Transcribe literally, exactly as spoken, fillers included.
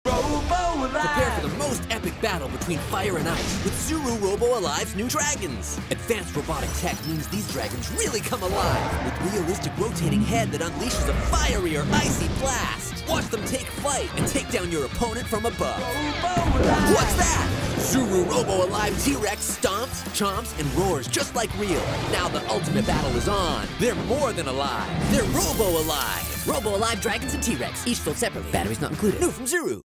Robo Alive! Prepare for the most epic battle between fire and ice with Zuru Robo Alive's new dragons. Advanced robotic tech means these dragons really come alive with realistic rotating head that unleashes a fiery or icy blast. Watch them take flight and take down your opponent from above. Robo Alive! What's that? Zuru Robo Alive T-Rex stomps, chomps, and roars just like real. Now the ultimate battle is on. They're more than alive. They're Robo Alive. Robo Alive Dragons and T-Rex, each sold separately. Batteries not included. New from Zuru.